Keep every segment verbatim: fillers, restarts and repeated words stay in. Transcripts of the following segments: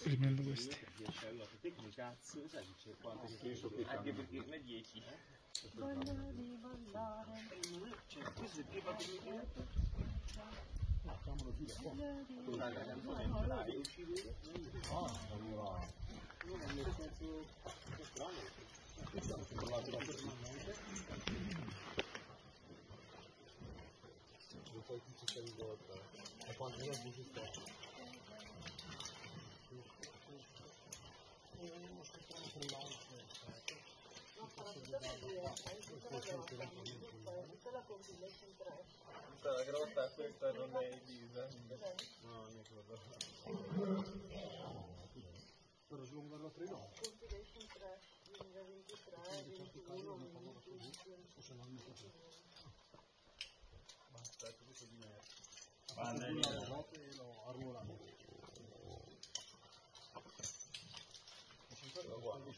riprendo questi. Te come cazzo sai che c'è quante che anche perché ne dieci Voglia di ballare. cioè questo è più facile Facciamolo giù da qua. un'altra canzone entrare e uscire Ah, allora. non è nel senso strano Siamo parlati da personalmente. Lo fai tutti sei volte. Ma quando la buci sta? tutta la grotta questa non è divisa no mi ricordo Per slungarlo a tre no. Compilation tre, duemilaventitré, ventuno, venti, basta tutto di merda Vale, la notte e lo arruolato. lo guardo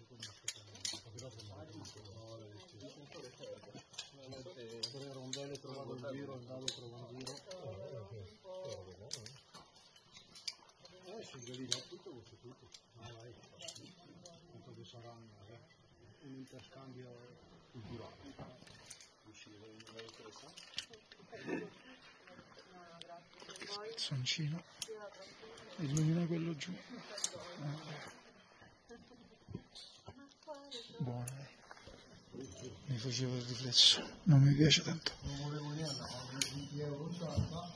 tre rondelle trovavo in giro, il dado trovo in giro. Eh, si vedi da tutto questo tutto. Ah, vai. Quanto che saranno, eh? Un interscambio culturale. Uscire in una interessante. Soncino. Illumina quello giù. Buono, eh. Mi faceva il riflesso, non mi piace tanto. Non volevo niente, venti euro ciarpa.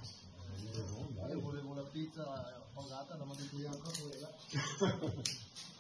Io volevo la pizza pagata, non mi ha detto io ancora quella.